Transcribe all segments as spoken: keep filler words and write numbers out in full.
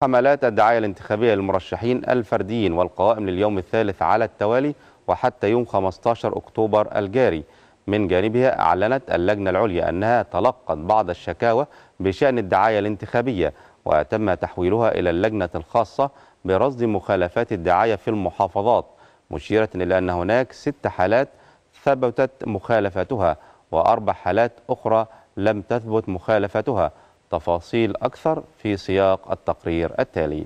حملات الدعاية الانتخابية للمرشحين الفرديين والقوائم لليوم الثالث على التوالي وحتى يوم خمسة عشر أكتوبر الجاري. من جانبها أعلنت اللجنة العليا أنها تلقت بعض الشكاوى بشأن الدعاية الانتخابية، وتم تحويلها إلى اللجنة الخاصة برصد مخالفات الدعاية في المحافظات، مشيرة إلى أن هناك ست حالات ثبتت مخالفتها وأربع حالات أخرى لم تثبت مخالفتها. تفاصيل أكثر في سياق التقرير التالي.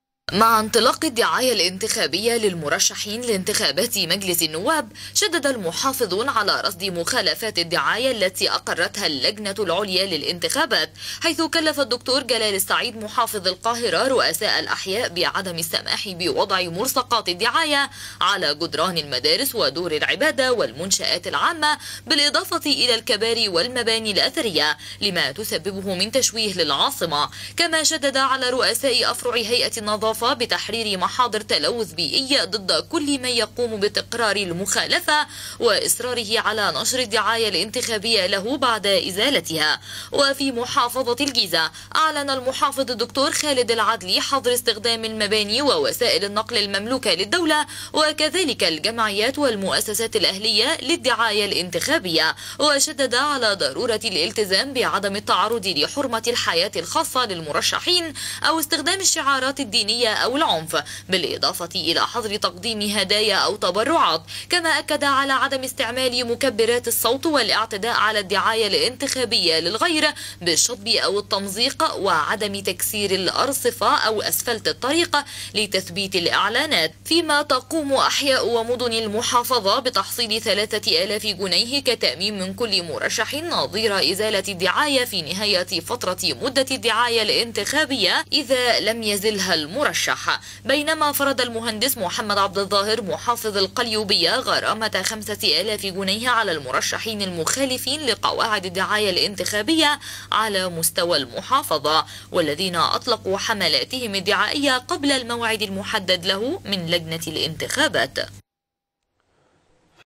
مع انطلاق الدعاية الانتخابية للمرشحين لانتخابات مجلس النواب، شدد المحافظون على رصد مخالفات الدعاية التي أقرتها اللجنة العليا للانتخابات، حيث كلف الدكتور جلال السعيد محافظ القاهرة رؤساء الأحياء بعدم السماح بوضع ملصقات الدعاية على جدران المدارس ودور العبادة والمنشآت العامة، بالإضافة إلى الكباري والمباني الأثرية، لما تسببه من تشويه للعاصمة. كما شدد على رؤساء أفرع هيئة النظافة بتحرير محاضر تلوث بيئي ضد كل من يقوم بتقرار المخالفة وإصراره على نشر الدعاية الانتخابية له بعد إزالتها. وفي محافظة الجيزة، أعلن المحافظ الدكتور خالد العدلي حظر استخدام المباني ووسائل النقل المملوكة للدولة وكذلك الجمعيات والمؤسسات الأهلية للدعاية الانتخابية، وشدد على ضرورة الالتزام بعدم التعرض لحرمة الحياة الخاصة للمرشحين أو استخدام الشعارات الدينية أو العنف، بالإضافة إلى حظر تقديم هدايا أو تبرعات. كما أكد على عدم استعمال مكبرات الصوت والاعتداء على الدعاية الانتخابية للغير بالشطب أو التمزيق، وعدم تكسير الأرصفة أو أسفلت الطريق لتثبيت الإعلانات. فيما تقوم أحياء ومدن المحافظة بتحصيل ثلاثة آلاف جنيه كتأمين من كل مرشح نظير إزالة الدعاية في نهاية فترة مدة الدعاية الانتخابية إذا لم يزلها المرشح. بينما فرض المهندس محمد عبد الظاهر محافظ القليوبية غرامة خمسة آلاف جنيه على المرشحين المخالفين لقواعد الدعاية الانتخابية على مستوى المحافظة، والذين أطلقوا حملاتهم الدعائية قبل الموعد المحدد له من لجنة الانتخابات.